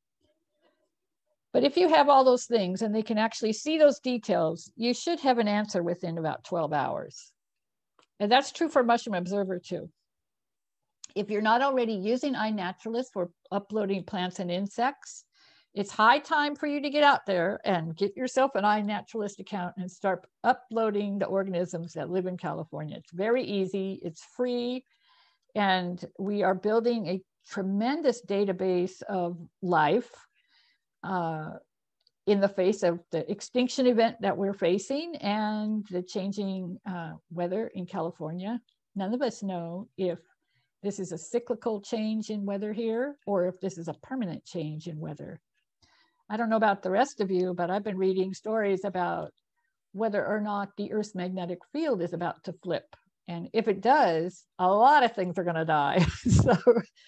But if you have all those things and they can actually see those details, you should have an answer within about twelve hours. And that's true for Mushroom Observer too. If you're not already using iNaturalist for uploading plants and insects, it's high time for you to get out there and get yourself an iNaturalist account and start uploading the organisms that live in California. It's very easy, it's free, and we are building a tremendous database of life uh, in the face of the extinction event that we're facing and the changing uh, weather in California. None of us know if this is a cyclical change in weather here or if this is a permanent change in weather. I don't know about the rest of you, but I've been reading stories about whether or not the Earth's magnetic field is about to flip. And if it does, a lot of things are going to die. So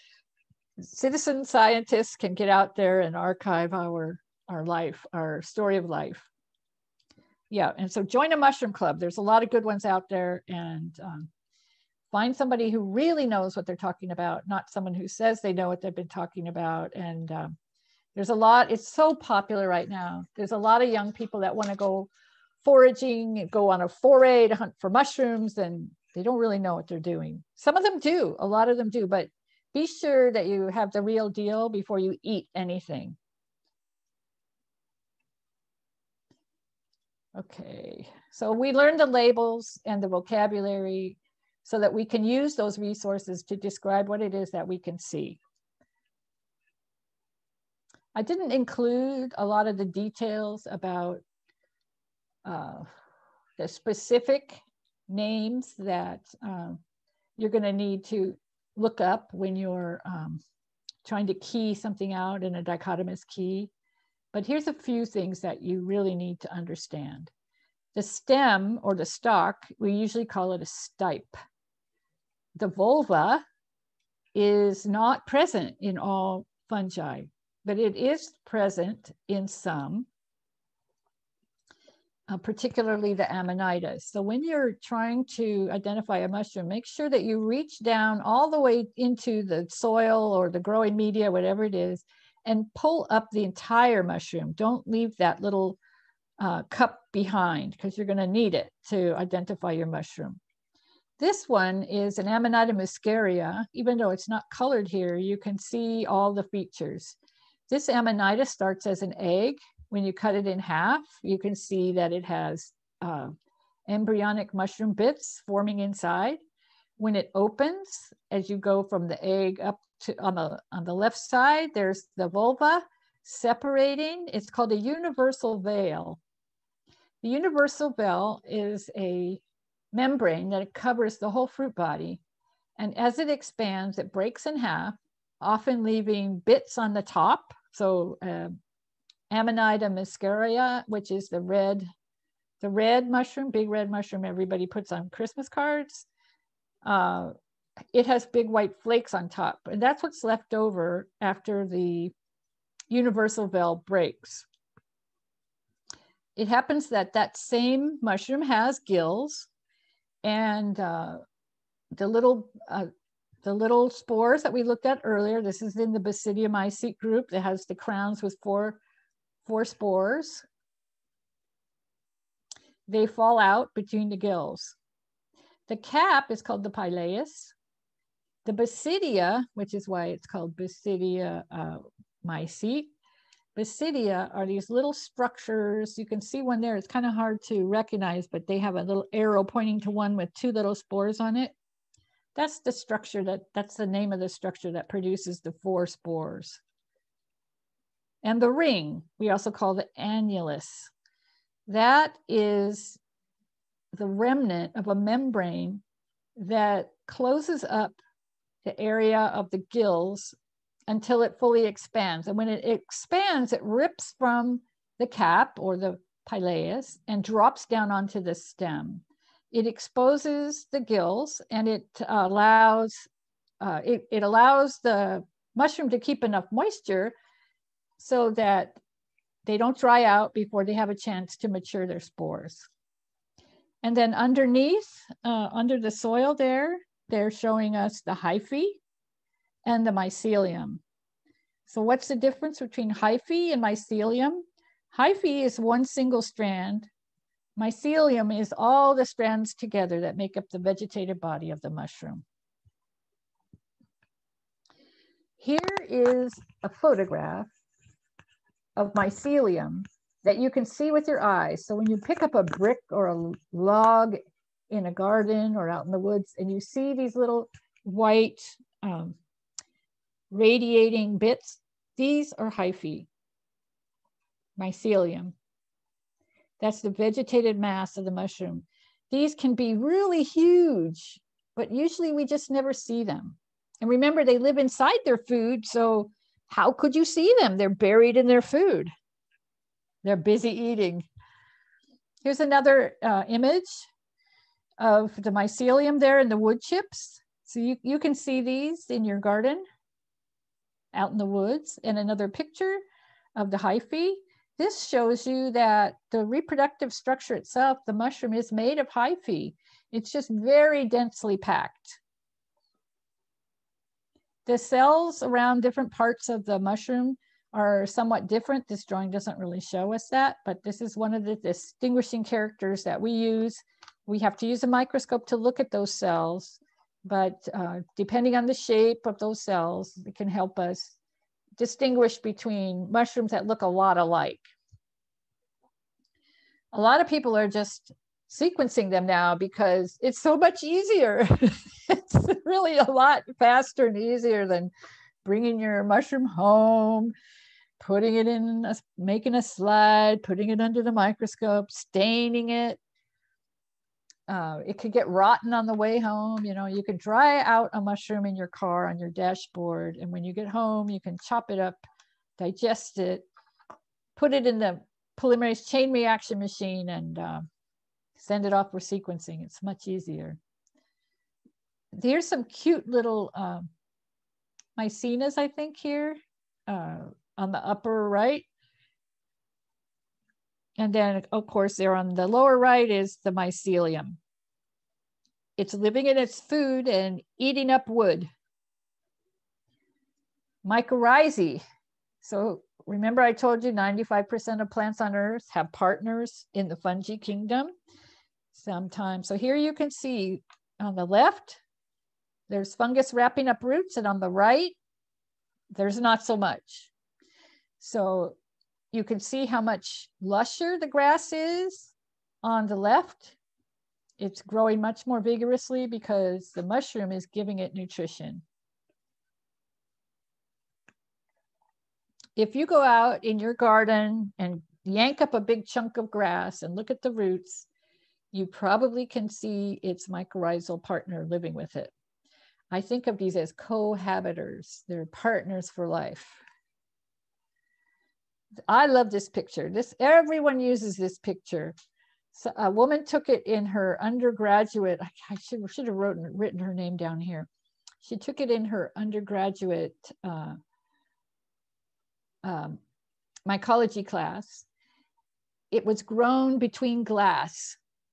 citizen scientists can get out there and archive our, our life, our story of life. Yeah, and so join a mushroom club. There's a lot of good ones out there, and um, find somebody who really knows what they're talking about, not someone who says they know what they've been talking about. And um, there's a lot, it's so popular right now. There's a lot of young people that want to go foraging, go on a foray to hunt for mushrooms, and they don't really know what they're doing. Some of them do, a lot of them do, but be sure that you have the real deal before you eat anything. Okay, so we learned the labels and the vocabulary so that we can use those resources to describe what it is that we can see. I didn't include a lot of the details about uh, the specific names that um, you're going to need to look up when you're um, trying to key something out in a dichotomous key. But here's a few things that you really need to understand. The stem or the stalk, we usually call it a stipe. The vulva is not present in all fungi, but it is present in some, uh, particularly the Amanitas. So when you're trying to identify a mushroom, make sure that you reach down all the way into the soil or the growing media, whatever it is, and pull up the entire mushroom. Don't leave that little uh, cup behind, because you're going to need it to identify your mushroom. This one is an Amanita muscaria. Even though it's not colored here, you can see all the features. This Amanita starts as an egg. When you cut it in half, you can see that it has uh, embryonic mushroom bits forming inside. When it opens, as you go from the egg up to on the, on the left side, there's the vulva separating. It's called a universal veil. The universal veil is a membrane that covers the whole fruit body. And as it expands, it breaks in half, often leaving bits on the top. So uh, Amanita muscaria, which is the red, the red mushroom, big red mushroom everybody puts on Christmas cards, uh, it has big white flakes on top, and that's what's left over after the universal valve breaks. It happens that that same mushroom has gills, and uh, the little uh, the little spores that we looked at earlier, this is in the basidiomycete group that has the crowns with four, four spores. They fall out between the gills. The cap is called the pileus. The basidia, which is why it's called basidiomycete, uh, basidia are these little structures. You can see one there. It's kind of hard to recognize, but they have a little arrow pointing to one with two little spores on it. That's the structure that, that's the name of the structure that produces the four spores. And the ring, we also call the annulus. That is the remnant of a membrane that closes up the area of the gills until it fully expands. And when it expands, it rips from the cap or the pileus and drops down onto the stem. It exposes the gills, and it allows uh, it, it allows the mushroom to keep enough moisture so that they don't dry out before they have a chance to mature their spores. And then underneath, uh, under the soil there, they're showing us the hyphae and the mycelium. So what's the difference between hyphae and mycelium? Hyphae is one single strand. Mycelium is all the strands together that make up the vegetative body of the mushroom. Here is a photograph of mycelium that you can see with your eyes. So when you pick up a brick or a log in a garden or out in the woods, and you see these little white um, radiating bits, these are hyphae, mycelium. That's the vegetated mass of the mushroom. These can be really huge, but usually we just never see them. And remember, they live inside their food, so how could you see them? They're buried in their food. They're busy eating. Here's another uh, image of the mycelium there in the wood chips. So you, you can see these in your garden out in the woods. And another picture of the hyphae. This shows you that the reproductive structure itself, the mushroom, is made of hyphae. It's just very densely packed. The cells around different parts of the mushroom are somewhat different. This drawing doesn't really show us that, but this is one of the distinguishing characters that we use. We have to use a microscope to look at those cells, but uh, depending on the shape of those cells, it can help us distinguish between mushrooms that look a lot alike. A lot of people are just sequencing them now because it's so much easier. It's really a lot faster and easier than bringing your mushroom home, putting it in, a, making a slide, putting it under the microscope, staining it. Uh, it could get rotten on the way home. You know, you can dry out a mushroom in your car on your dashboard, and when you get home, you can chop it up, digest it, put it in the polymerase chain reaction machine, and uh, send it off for sequencing. It's much easier. Here's some cute little uh, mycenas, I think, here uh, on the upper right. And then, of course, there on the lower right is the mycelium. It's living in its food and eating up wood. Mycorrhizae. So remember I told you ninety-five percent of plants on Earth have partners in the fungi kingdom sometimes. So here you can see on the left, there's fungus wrapping up roots, and on the right, there's not so much. So you can see how much lusher the grass is on the left. It's growing much more vigorously because the mushroom is giving it nutrition. If you go out in your garden and yank up a big chunk of grass and look at the roots, you probably can see its mycorrhizal partner living with it. I think of these as cohabitors. They're partners for life. I love this picture. This, everyone uses this picture. So a woman took it in her undergraduate, I should, should have wrote, written her name down here. She took it in her undergraduate uh, um, mycology class. It was grown between glass.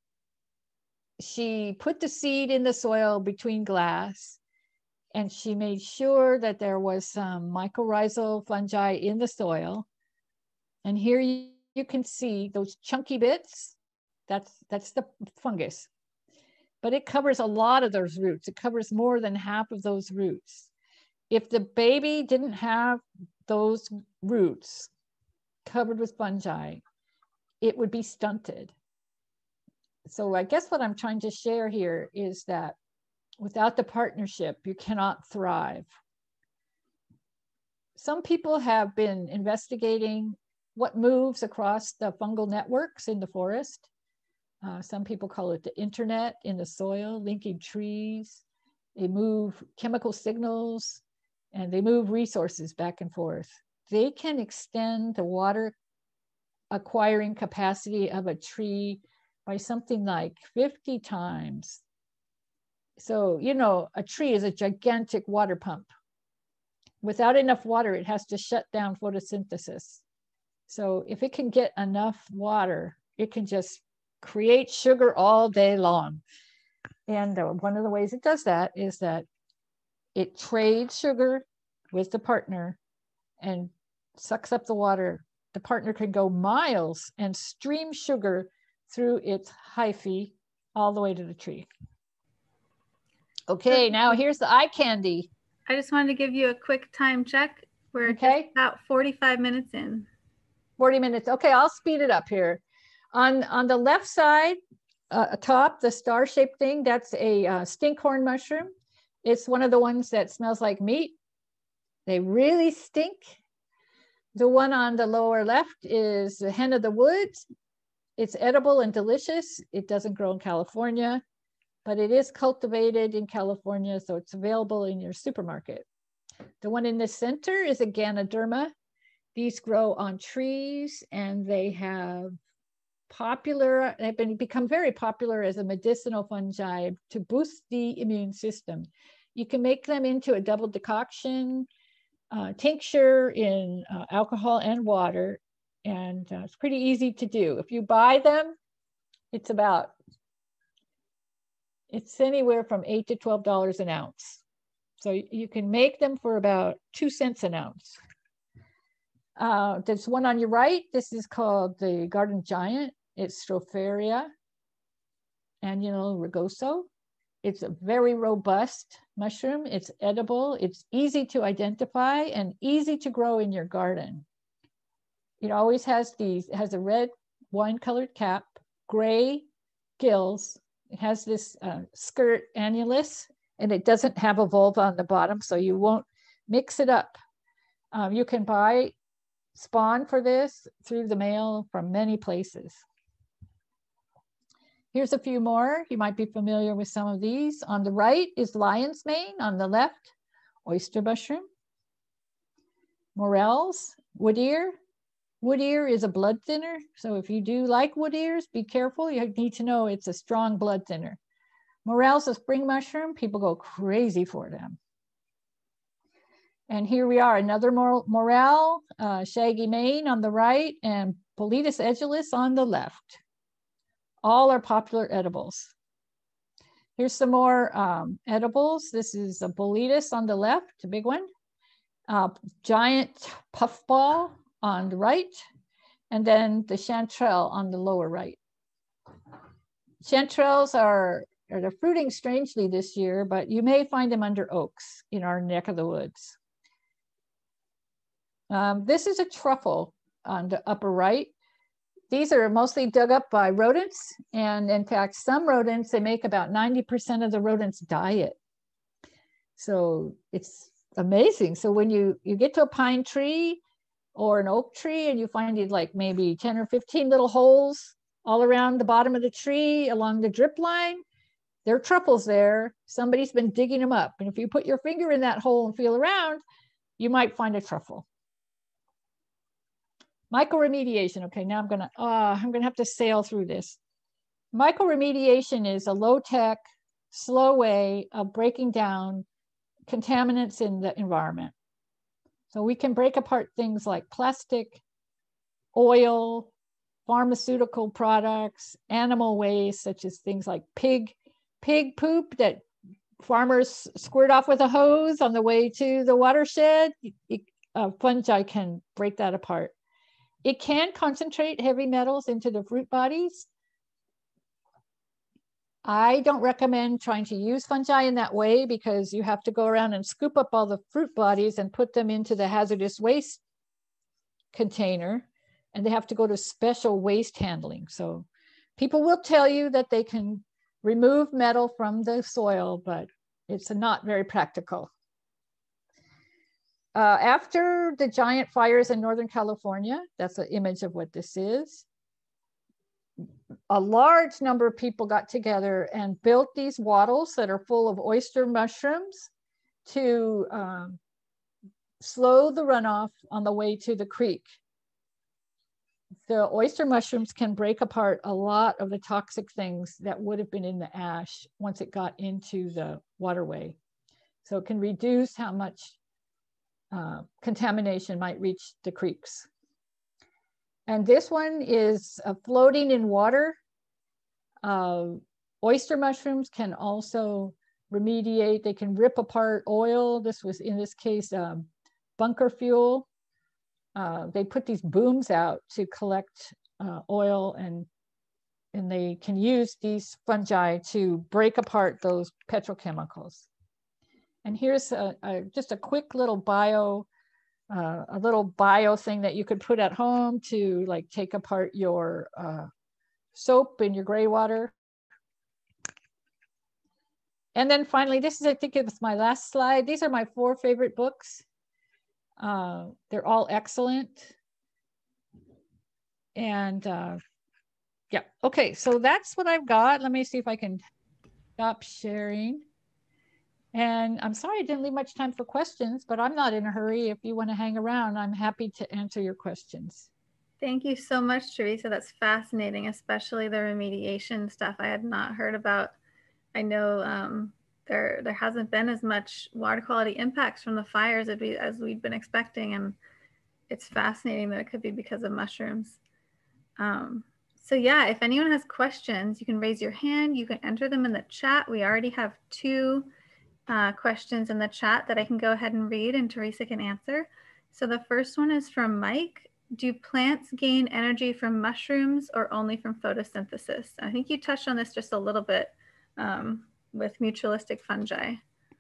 She put the seed in the soil between glass, and she made sure that there was some mycorrhizal fungi in the soil. And here you, you can see those chunky bits. That's, that's the fungus. But it covers a lot of those roots. It covers more than half of those roots. If the baby didn't have those roots covered with fungi, it would be stunted. So I guess what I'm trying to share here is that without the partnership, you cannot thrive. Some people have been investigating what moves across the fungal networks in the forest. Uh, some people call it the internet in the soil, linking trees. They move chemical signals and they move resources back and forth. They can extend the water acquiring capacity of a tree by something like fifty times. So, you know, a tree is a gigantic water pump. Without enough water, it has to shut down photosynthesis. So if it can get enough water, it can just create sugar all day long. And uh, one of the ways it does that is that it trades sugar with the partner and sucks up the water. The partner can go miles and stream sugar through its hyphae all the way to the tree. Okay, now here's the eye candy. I just wanted to give you a quick time check. We're okay. just about forty-five minutes in. forty minutes. Okay, I'll speed it up here. On, on the left side, uh, atop the star-shaped thing, that's a uh, stinkhorn mushroom. It's one of the ones that smells like meat. They really stink. The one on the lower left is the hen of the woods. It's edible and delicious. It doesn't grow in California, but it is cultivated in California, so it's available in your supermarket. The one in the center is a Ganoderma. These grow on trees, and they have popular, they've been become very popular as a medicinal fungi to boost the immune system. You can make them into a double decoction, uh, tincture in uh, alcohol and water, and uh, it's pretty easy to do. If you buy them, it's about, it's anywhere from eight to twelve dollars an ounce. So you can make them for about two cents an ounce. Uh, there's one on your right. This is called the garden giant. It's Stropharia annual rugoso. It's a very robust mushroom. It's edible. It's easy to identify and easy to grow in your garden. It always has these, it has a red wine-colored cap, gray gills. It has this uh, skirt annulus, and it doesn't have a vulva on the bottom, so you won't mix it up. Um, you can buy spawn for this through the mail from many places. Here's a few more. You might be familiar with some of these. On the right is lion's mane. On the left, oyster mushroom. Morels, wood ear. Wood ear is a blood thinner. So if you do like wood ears, be careful. You need to know it's a strong blood thinner. Morels, a spring mushroom. People go crazy for them. And here we are, another mor morel, uh, shaggy mane on the right, and Boletus edulis on the left. All are popular edibles. Here's some more um, edibles. This is a Boletus on the left, a big one. Uh, giant puffball on the right, and then the chanterelle on the lower right. Chanterelles are, are they're fruiting strangely this year, but you may find them under oaks in our neck of the woods. Um, this is a truffle on the upper right. These are mostly dug up by rodents. And in fact, some rodents, they make about ninety percent of the rodent's diet. So it's amazing. So when you, you get to a pine tree or an oak tree and you find it like maybe ten or fifteen little holes all around the bottom of the tree along the drip line, there are truffles there. Somebody's been digging them up. And if you put your finger in that hole and feel around, you might find a truffle. Mycoremediation. Okay, now I'm gonna uh, I'm gonna have to sail through this. Mycoremediation is a low-tech, slow way of breaking down contaminants in the environment. So we can break apart things like plastic, oil, pharmaceutical products, animal waste, such as things like pig, pig poop that farmers squirt off with a hose on the way to the watershed. It, uh, fungi can break that apart. It can concentrate heavy metals into the fruit bodies. I don't recommend trying to use fungi in that way because you have to go around and scoop up all the fruit bodies and put them into the hazardous waste container, and they have to go to special waste handling. So people will tell you that they can remove metal from the soil, but it's not very practical. Uh, after the giant fires in Northern California, that's an image of what this is, a large number of people got together and built these wattles that are full of oyster mushrooms to um, slow the runoff on the way to the creek. The oyster mushrooms can break apart a lot of the toxic things that would have been in the ash once it got into the waterway. So it can reduce how much uh, contamination might reach the creeks. And this one is uh, floating in water. Uh, oyster mushrooms can also remediate. They can rip apart oil. This was, in this case, um, bunker fuel. Uh, they put these booms out to collect uh, oil, and, and they can use these fungi to break apart those petrochemicals. And here's a, a, just a quick little bio Uh, a little bio thing that you could put at home to like take apart your uh, soap in your gray water. And then finally, this is, I think it was my last slide. These are my four favorite books. Uh, they're all excellent. And uh, yeah, okay, so that's what I've got. Let me see if I can stop sharing. And I'm sorry I didn't leave much time for questions, but I'm not in a hurry. If you want to hang around, I'm happy to answer your questions. Thank you so much, Theresa. That's fascinating, especially the remediation stuff I had not heard about. I know um, there there hasn't been as much water quality impacts from the fires as, we, as we'd been expecting, and it's fascinating that it could be because of mushrooms. Um, so yeah, if anyone has questions, you can raise your hand. You can enter them in the chat. We already have two Uh, questions in the chat that I can go ahead and read and Theresa can answer. So the first one is from Mike. Do plants gain energy from mushrooms or only from photosynthesis? I think you touched on this just a little bit um, with mutualistic fungi.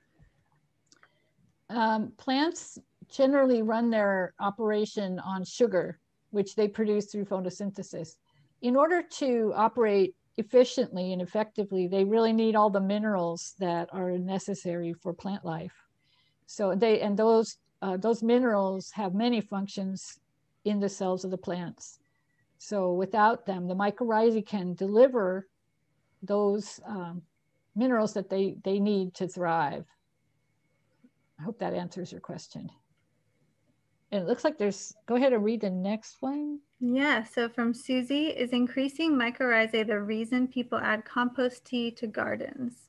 Um, plants generally run their operation on sugar, which they produce through photosynthesis. In order to operate efficiently and effectively, they really need all the minerals that are necessary for plant life. So they, and those, uh, those minerals have many functions in the cells of the plants. So without them, the mycorrhizae can deliver those um, minerals that they, they need to thrive. I hope that answers your question. And it looks like there's, go ahead and read the next one. Yeah, so from Susie, is increasing mycorrhizae the reason people add compost tea to gardens?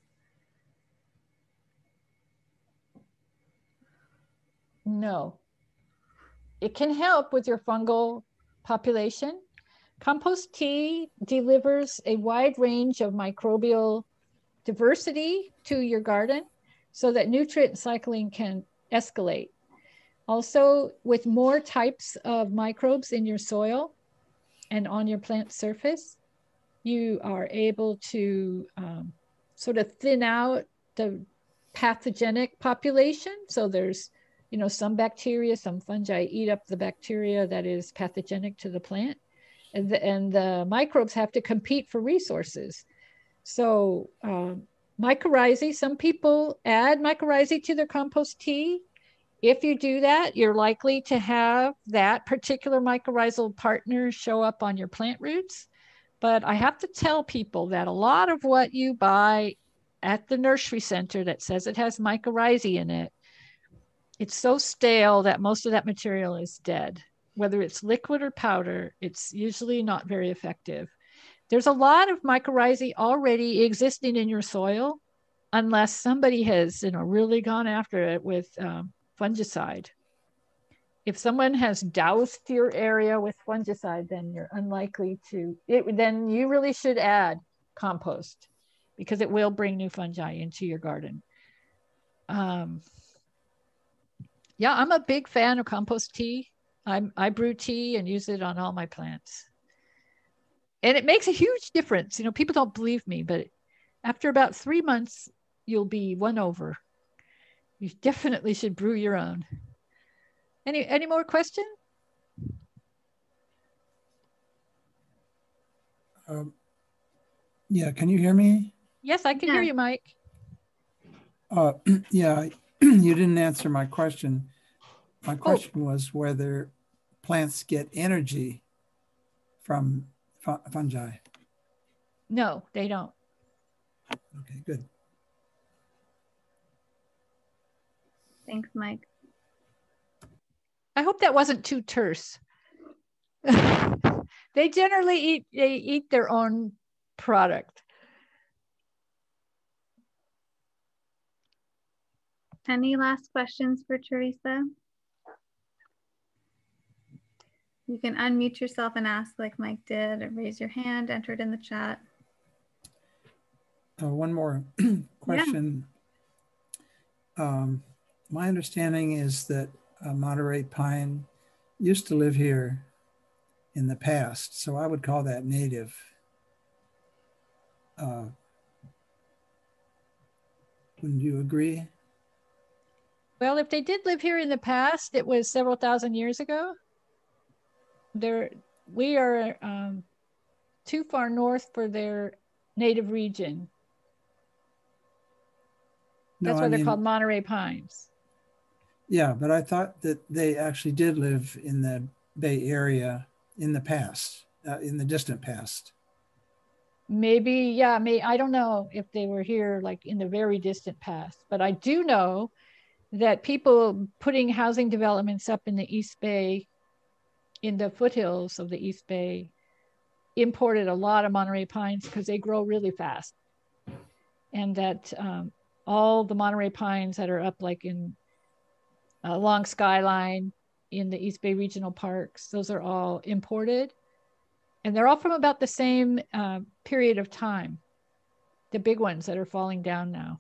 No. It can help with your fungal population. Compost tea delivers a wide range of microbial diversity to your garden so that nutrient cycling can escalate. Also, with more types of microbes in your soil and on your plant surface, you are able to um, sort of thin out the pathogenic population. So there's, you know, some bacteria, some fungi eat up the bacteria that is pathogenic to the plant. And the, and the microbes have to compete for resources. So um, mycorrhizae, some people add mycorrhizae to their compost tea. If you do that, you're likely to have that particular mycorrhizal partner show up on your plant roots. But I have to tell people that a lot of what you buy at the nursery center that says it has mycorrhizae in it, it's so stale that most of that material is dead. Whether it's liquid or powder, it's usually not very effective. There's a lot of mycorrhizae already existing in your soil. unless somebody has, you know, really gone after it with um, fungicide. If someone has doused your area with fungicide, then you're unlikely to, it, then you really should add compost because it will bring new fungi into your garden. Um, yeah, I'm a big fan of compost tea. I'm, I brew tea and use it on all my plants. And it makes a huge difference. You know, people don't believe me, but after about three months, you'll be won over. You definitely should brew your own. Any, any more questions? Um, yeah, can you hear me? Yes, I can Yeah. hear you, Mike. Uh, yeah, you didn't answer my question. My question Oh. was whether plants get energy from fu fungi. No, they don't. Okay, good. Thanks, Mike. I hope that wasn't too terse. They generally eat, they eat their own product. Any last questions for Theresa? You can unmute yourself and ask like Mike did, or raise your hand, enter it in the chat. Uh, one more question. Yeah. Um, my understanding is that uh, Monterey pine used to live here in the past, so I would call that native. Uh, wouldn't you agree? Well, if they did live here in the past, it was several thousand years ago. There, we are um, too far north for their native region. No, That's I why they're mean, called Monterey pines. Yeah, but I thought that they actually did live in the Bay Area in the past, uh, in the distant past. Maybe, yeah, may I don't know if they were here like in the very distant past, but I do know that people putting housing developments up in the East Bay, in the foothills of the East Bay, imported a lot of Monterey pines because they grow really fast. And that um, all the Monterey pines that are up like in uh, along Skyline in the East Bay Regional Parks, those are all imported. And they're all from about the same uh, period of time, the big ones that are falling down now.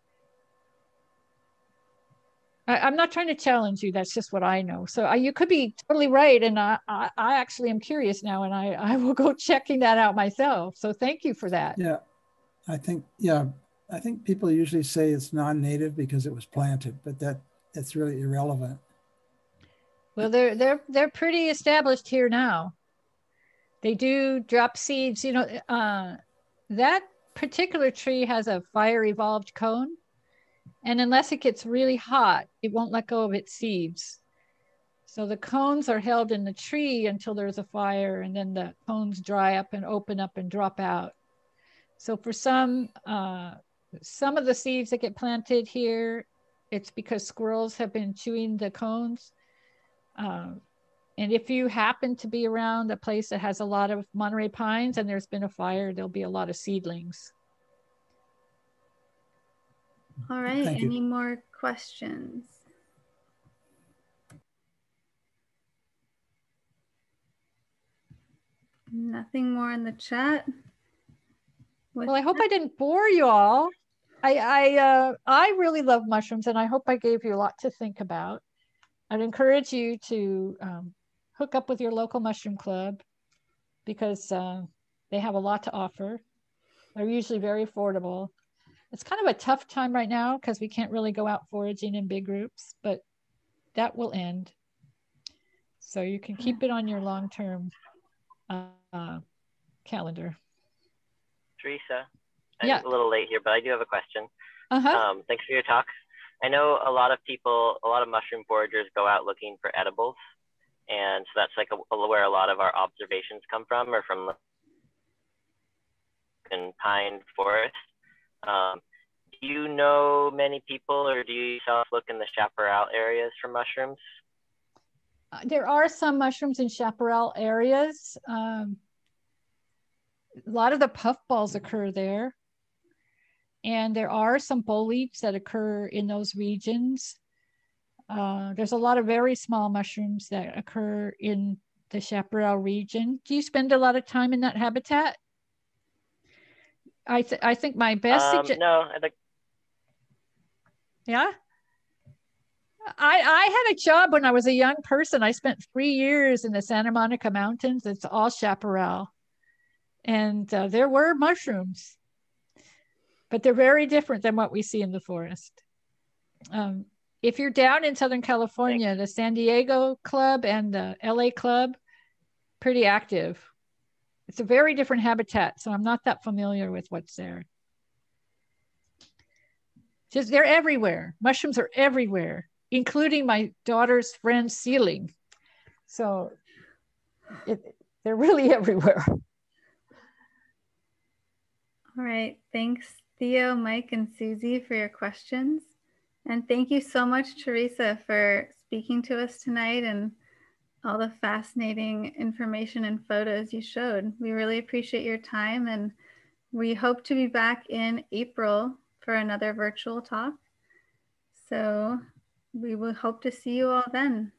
I, I'm not trying to challenge you. That's just what I know. So I, you could be totally right. And I, I, I actually am curious now, and I, I will go checking that out myself. So thank you for that. Yeah, I think, yeah, I think people usually say it's non-native because it was planted, but that that's really irrelevant. Well, they're, they're, they're pretty established here now. They do drop seeds, you know, uh, that particular tree has a fire evolved cone. And unless it gets really hot, it won't let go of its seeds. So the cones are held in the tree until there's a fire, and then the cones dry up and open up and drop out. So for some, uh, some of the seeds that get planted here, it's because squirrels have been chewing the cones. Uh, and if you happen to be around a place that has a lot of Monterey pines and there's been a fire, there'll be a lot of seedlings. All right, Thank any you. more questions? Nothing more in the chat. With well, I hope that? I didn't bore you all. I I, uh, I really love mushrooms, and I hope I gave you a lot to think about. I'd encourage you to um, hook up with your local mushroom club because uh, they have a lot to offer. They're usually very affordable. It's kind of a tough time right now because we can't really go out foraging in big groups, but that will end. So you can keep it on your long-term uh, calendar. Theresa, I'm yeah. a little late here, but I do have a question. Uh-huh. Um, thanks for your talk. I know a lot of people, a lot of mushroom foragers go out looking for edibles. And so that's like a, where a lot of our observations come from, or from in pine forest. Um, do you know many people, or do you yourself look in the chaparral areas for mushrooms? Uh, there are some mushrooms in chaparral areas. Um, a lot of the puffballs occur there. and there are some foliage that occur in those regions. Uh, there's a lot of very small mushrooms that occur in the chaparral region. Do you spend a lot of time in that habitat? I, th I think my best Um, no, I think. Yeah. I, I had a job when I was a young person. I spent three years in the Santa Monica Mountains. It's all chaparral. And uh, there were mushrooms, but they're very different than what we see in the forest. Um, if you're down in Southern California, Thanks. the San Diego Club and the L A Club, pretty active. It's a very different habitat, so I'm not that familiar with what's there. Just they're everywhere. Mushrooms are everywhere, including my daughter's friend's ceiling. So it, they're really everywhere. All right. Thanks, Theo, Mike, and Susie for your questions. And thank you so much, Theresa, for speaking to us tonight and all the fascinating information and photos you showed. We really appreciate your time, and we hope to be back in April for another virtual talk. So we will hope to see you all then.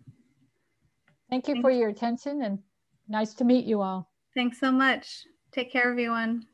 Thank you Thanks. for your attention, and nice to meet you all. Thanks so much. Take care, everyone.